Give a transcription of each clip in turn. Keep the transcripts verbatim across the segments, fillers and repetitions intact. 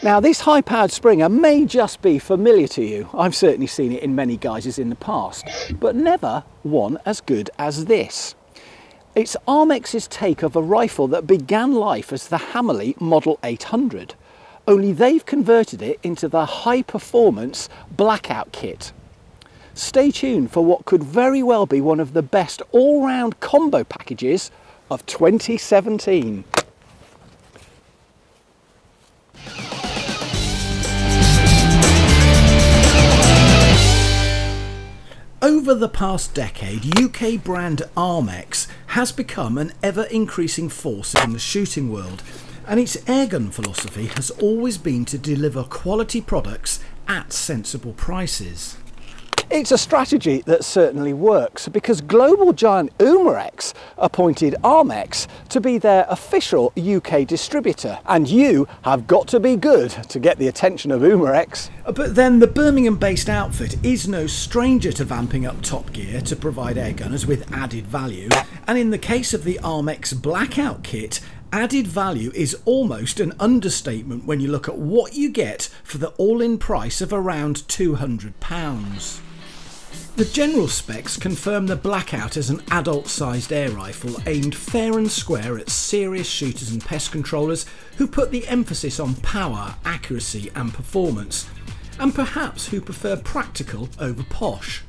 Now this high-powered Springer may just be familiar to you. I've certainly seen it in many guises in the past, but never one as good as this. It's Armex's take of a rifle that began life as the Hammerli Model eight hundred, only they've converted it into the high-performance Blackout Kit. Stay tuned for what could very well be one of the best all-round combo packages of twenty seventeen. Over the past decade, U K brand Armex has become an ever-increasing force in the shooting world, and its airgun philosophy has always been to deliver quality products at sensible prices. It's a strategy that certainly works, because global giant Umarex appointed Armex to be their official U K distributor, and you have got to be good to get the attention of Umarex. But then the Birmingham-based outfit is no stranger to vamping up top gear to provide airgunners with added value, and in the case of the Armex Blackout Kit, added value is almost an understatement when you look at what you get for the all-in price of around two hundred pounds. The general specs confirm the Blackout as an adult-sized air rifle aimed fair and square at serious shooters and pest controllers who put the emphasis on power, accuracy and performance, and perhaps who prefer practical over posh.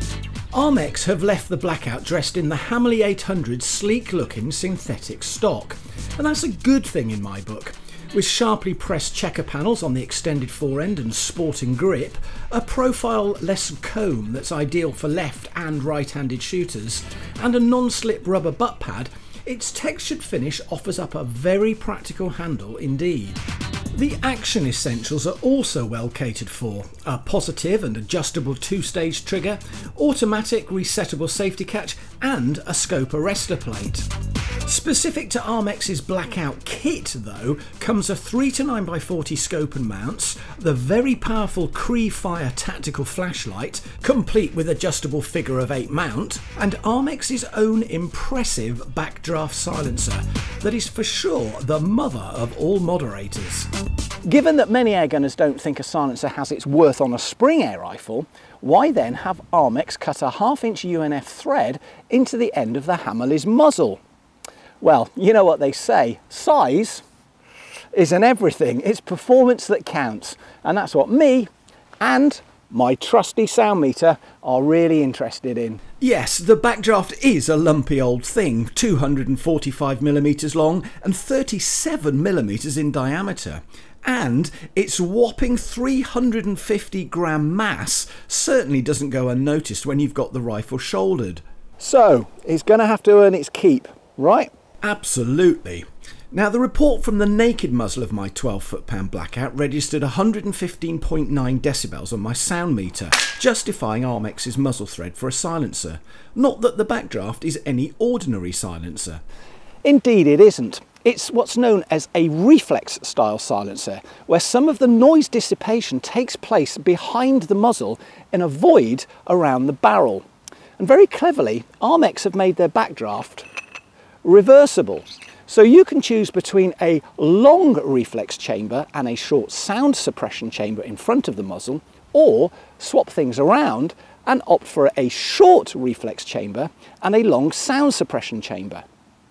Armex have left the Blackout dressed in the Hammerli eight hundred's sleek-looking synthetic stock, and that's a good thing in my book. With sharply pressed checker panels on the extended forend and sporting grip, a profile-less comb that's ideal for left and right-handed shooters, and a non-slip rubber butt pad, its textured finish offers up a very practical handle indeed. The action essentials are also well catered for: a positive and adjustable two-stage trigger, automatic resettable safety catch, and a scope arrestor plate. Specific to Armex's Blackout Kit though, comes a three to nine by forty scope and mounts, the very powerful CreeFire tactical flashlight, complete with adjustable figure of eight mount, and Armex's own impressive Backdraft silencer that is for sure the mother of all moderators. Given that many airgunners don't think a silencer has its worth on a spring air rifle, why then have Armex cut a half inch U N F thread into the end of the Hammerli's muzzle? Well, you know what they say, size isn't everything, it's performance that counts, and that's what me and my trusty sound meter are really interested in. Yes, the Backdraft is a lumpy old thing, two hundred forty-five millimeters long and thirty-seven millimeters in diameter. And its whopping three hundred fifty gram mass certainly doesn't go unnoticed when you've got the rifle shouldered. So, it's going to have to earn its keep, right? Absolutely. Now, the report from the naked muzzle of my twelve foot pound Blackout registered one hundred fifteen point nine decibels on my sound meter, justifying Armex's muzzle thread for a silencer. Not that the Backdraft is any ordinary silencer. Indeed it isn't. It's what's known as a reflex style silencer, where some of the noise dissipation takes place behind the muzzle in a void around the barrel. And very cleverly, Armex have made their Backdraft reversible. So you can choose between a long reflex chamber and a short sound suppression chamber in front of the muzzle, or swap things around and opt for a short reflex chamber and a long sound suppression chamber.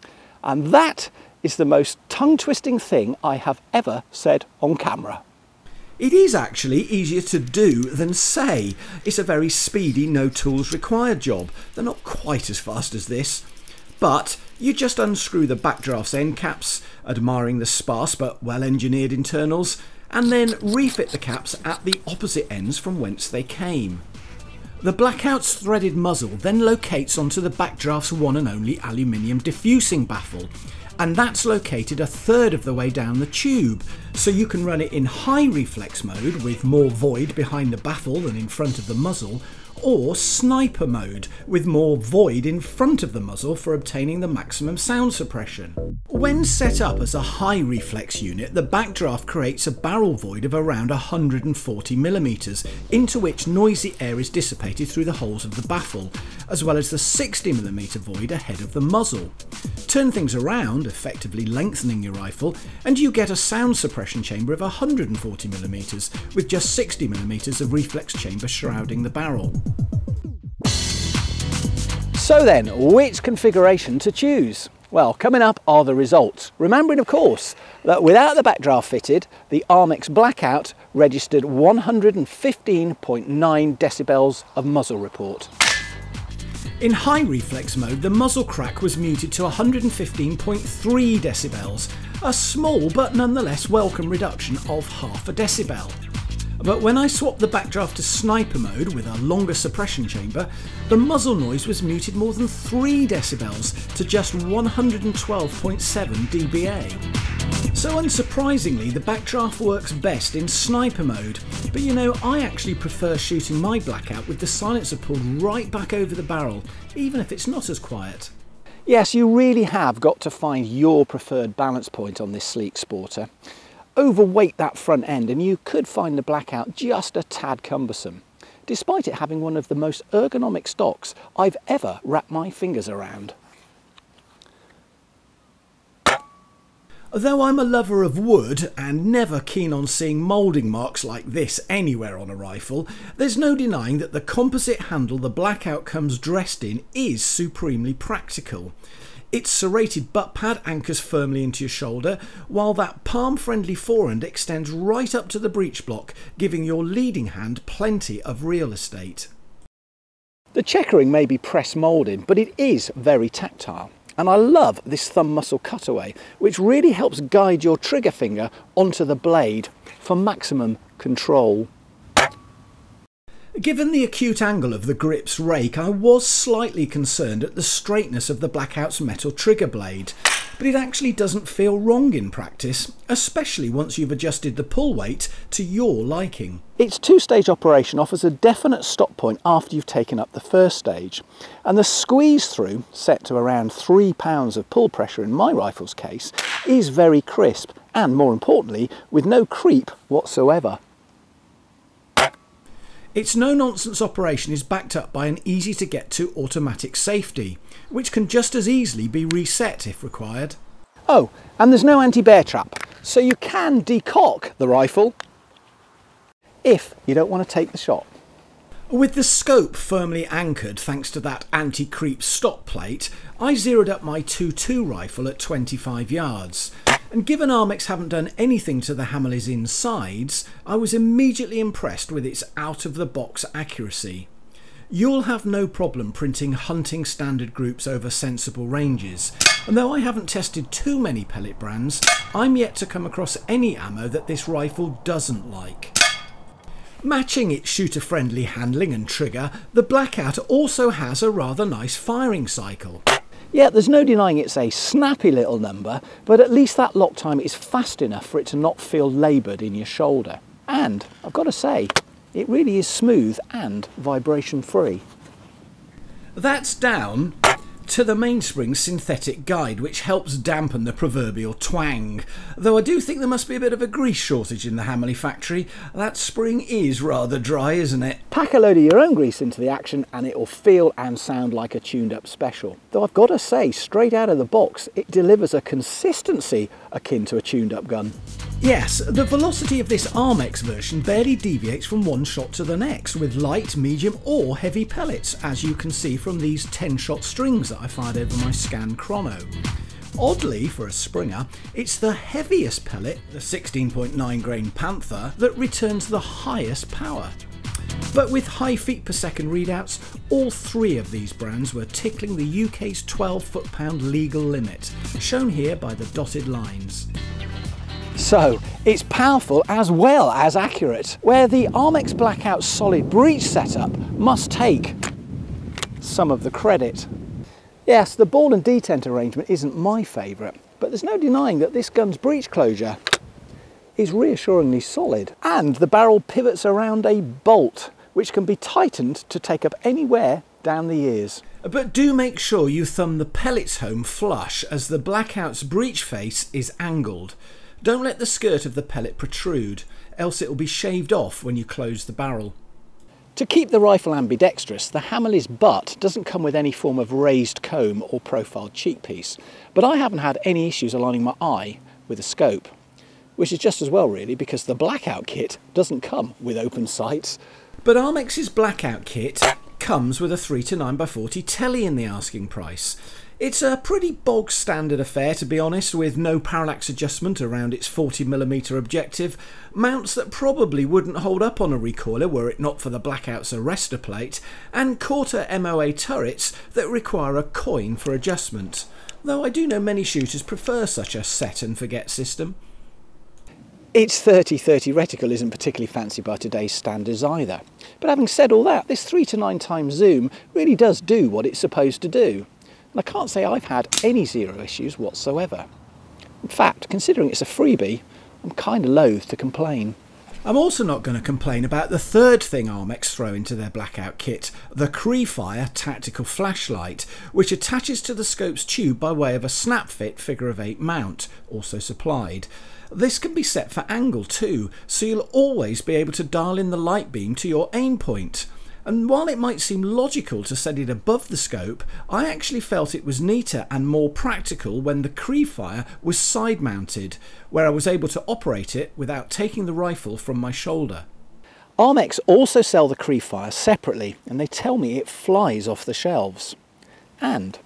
And that is the most tongue-twisting thing I have ever said on camera. It is actually easier to do than say. It's a very speedy, no tools required job. They're not quite as fast as this. But you just unscrew the Backdraft's end caps, admiring the sparse but well-engineered internals, and then refit the caps at the opposite ends from whence they came. The Blackout's threaded muzzle then locates onto the Backdraft's one and only aluminium diffusing baffle, and that's located a third of the way down the tube, so you can run it in high reflex mode with more void behind the baffle than in front of the muzzle, or sniper mode, with more void in front of the muzzle for obtaining the maximum sound suppression. When set up as a high reflex unit, the Backdraft creates a barrel void of around one hundred forty millimeters, into which noisy air is dissipated through the holes of the baffle, as well as the sixty millimeter void ahead of the muzzle. Turn things around, effectively lengthening your rifle, and you get a sound suppression chamber of one hundred forty millimeters, with just sixty millimeters of reflex chamber shrouding the barrel. So then, which configuration to choose? Well, coming up are the results. Remembering, of course, that without the Backdraft fitted, the Armex Blackout registered one hundred fifteen point nine decibels of muzzle report. In high reflex mode, the muzzle crack was muted to one hundred fifteen point three decibels, a small but nonetheless welcome reduction of half a decibel. But when I swapped the Backdraft to sniper mode with a longer suppression chamber, the muzzle noise was muted more than three decibels to just one hundred twelve point seven decibels. So unsurprisingly, the Backdraft works best in sniper mode, but you know, I actually prefer shooting my Blackout with the silencer pulled right back over the barrel, even if it's not as quiet. Yes, you really have got to find your preferred balance point on this sleek sporter. Overweight that front end and you could find the Blackout just a tad cumbersome, despite it having one of the most ergonomic stocks I've ever wrapped my fingers around. Though I'm a lover of wood and never keen on seeing moulding marks like this anywhere on a rifle, there's no denying that the composite handle the Blackout comes dressed in is supremely practical. Its serrated butt pad anchors firmly into your shoulder, while that palm-friendly forehand extends right up to the breech block, giving your leading hand plenty of real estate. The checkering may be press moulding, but it is very tactile. And I love this thumb muscle cutaway, which really helps guide your trigger finger onto the blade for maximum control. Given the acute angle of the grip's rake, I was slightly concerned at the straightness of the Blackout's metal trigger blade, but it actually doesn't feel wrong in practice, especially once you've adjusted the pull weight to your liking. Its two-stage operation offers a definite stop point after you've taken up the first stage, and the squeeze-through, set to around three pounds of pull pressure in my rifle's case, is very crisp and, more importantly, with no creep whatsoever. Its no-nonsense operation is backed up by an easy-to-get-to automatic safety, which can just as easily be reset if required. Oh, and there's no anti-bear trap, so you can decock the rifle if you don't want to take the shot. With the scope firmly anchored thanks to that anti-creep stop plate, I zeroed up my two two rifle at twenty-five yards. And given Armex haven't done anything to the Hammerli's insides, I was immediately impressed with its out-of-the-box accuracy. You'll have no problem printing hunting standard groups over sensible ranges, and though I haven't tested too many pellet brands, I'm yet to come across any ammo that this rifle doesn't like. Matching its shooter-friendly handling and trigger, the Blackout also has a rather nice firing cycle. Yeah, there's no denying it's a snappy little number, but at least that lock time is fast enough for it to not feel laboured in your shoulder. And, I've got to say, it really is smooth and vibration free. That's down to the mainspring synthetic guide, which helps dampen the proverbial twang. Though I do think there must be a bit of a grease shortage in the Hammerli factory. That spring is rather dry, isn't it? Pack a load of your own grease into the action and it will feel and sound like a tuned up special. Though I've got to say, straight out of the box, it delivers a consistency akin to a tuned up gun. Yes, the velocity of this Armex version barely deviates from one shot to the next, with light, medium or heavy pellets, as you can see from these ten shot strings that I fired over my scan chrono. Oddly, for a Springer, it's the heaviest pellet, the sixteen point nine grain Panther, that returns the highest power. But with high feet per second readouts, all three of these brands were tickling the U K's twelve foot pound legal limit, shown here by the dotted lines. So, it's powerful as well as accurate, where the Armex Blackout solid breech setup must take some of the credit. Yes, the ball and detent arrangement isn't my favourite, but there's no denying that this gun's breech closure is reassuringly solid. And the barrel pivots around a bolt, which can be tightened to take up any wear down the ears. But do make sure you thumb the pellets home flush, as the Blackout's breech face is angled. Don't let the skirt of the pellet protrude, else it will be shaved off when you close the barrel. To keep the rifle ambidextrous, the Hammerli's butt doesn't come with any form of raised comb or profiled cheek piece, but I haven't had any issues aligning my eye with a scope, which is just as well really, because the Blackout kit doesn't come with open sights. But Armex's Blackout kit comes with a three to nine by forty telly in the asking price. It's a pretty bog standard affair, to be honest, with no parallax adjustment around its forty millimeter objective, mounts that probably wouldn't hold up on a recoiler were it not for the Blackout's arrestor plate, and quarter M O A turrets that require a coin for adjustment, though I do know many shooters prefer such a set and forget system. Its thirty thirty reticle isn't particularly fancy by today's standards either, but having said all that, this three to nine times zoom really does do what it's supposed to do. And I can't say I've had any zero issues whatsoever. In fact, considering it's a freebie, I'm kind of loath to complain. I'm also not going to complain about the third thing Armex throw into their Blackout kit, the CreeFire tactical flashlight, which attaches to the scope's tube by way of a snap-fit figure of eight mount, also supplied. This can be set for angle too, so you'll always be able to dial in the light beam to your aim point. And while it might seem logical to set it above the scope, I actually felt it was neater and more practical when the CreeFire was side mounted, where I was able to operate it without taking the rifle from my shoulder. Armex also sell the CreeFire separately, and they tell me it flies off the shelves. And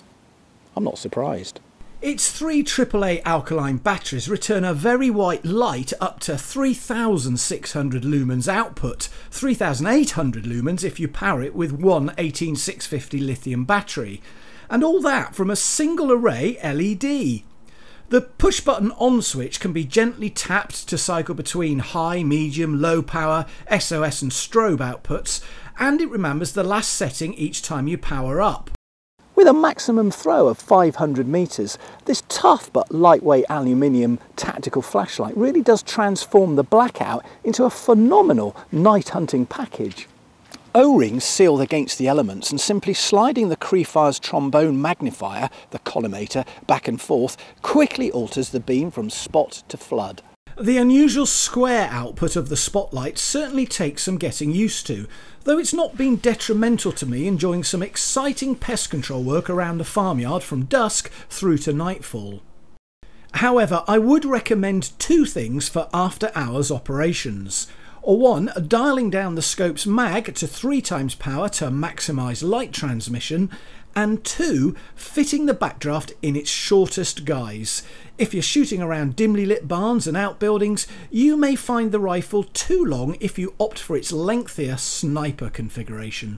I'm not surprised. Its three triple A alkaline batteries return a very white light up to three thousand six hundred lumens output, three thousand eight hundred lumens if you power it with one eighteen six fifty lithium battery, and all that from a single array L E D. The push button on switch can be gently tapped to cycle between high, medium, low power, S O S and strobe outputs, and it remembers the last setting each time you power up. With a maximum throw of five hundred metres, this tough but lightweight aluminium tactical flashlight really does transform the Blackout into a phenomenal night hunting package. O-rings sealed against the elements, and simply sliding the CreeFire's trombone magnifier, the collimator, back and forth quickly alters the beam from spot to flood. The unusual square output of the spotlight certainly takes some getting used to, though it's not been detrimental to me enjoying some exciting pest control work around the farmyard from dusk through to nightfall. However, I would recommend two things for after hours operations. Or one, dialing down the scope's mag to three times power to maximise light transmission, and two, fitting the backdraft in its shortest guise. If you're shooting around dimly lit barns and outbuildings, you may find the rifle too long if you opt for its lengthier sniper configuration.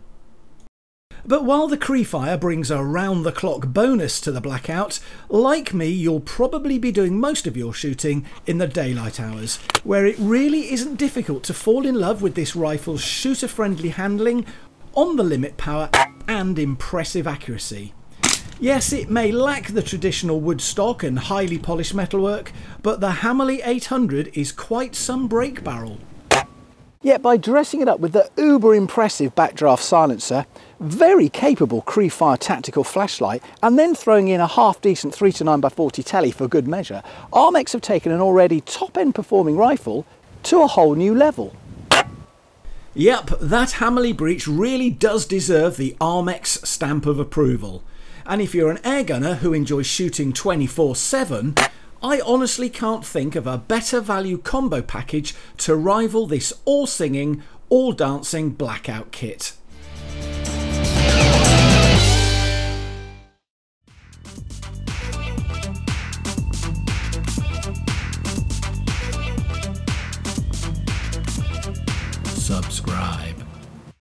But while the CreeFire brings a round-the-clock bonus to the Blackout, like me, you'll probably be doing most of your shooting in the daylight hours, where it really isn't difficult to fall in love with this rifle's shooter-friendly handling, on-the-limit power and impressive accuracy. Yes, it may lack the traditional wood stock and highly polished metalwork, but the Hammerli eight hundred is quite some brake barrel. Yet by dressing it up with the uber impressive Backdraft silencer, very capable CreeFire tactical flashlight, and then throwing in a half decent three to nine by forty telly for good measure, Armex have taken an already top end performing rifle to a whole new level. Yep, that Hammerli breech really does deserve the Armex stamp of approval. And if you're an air gunner who enjoys shooting twenty-four seven, I honestly can't think of a better value combo package to rival this all-singing, all-dancing Blackout kit. Subscribe.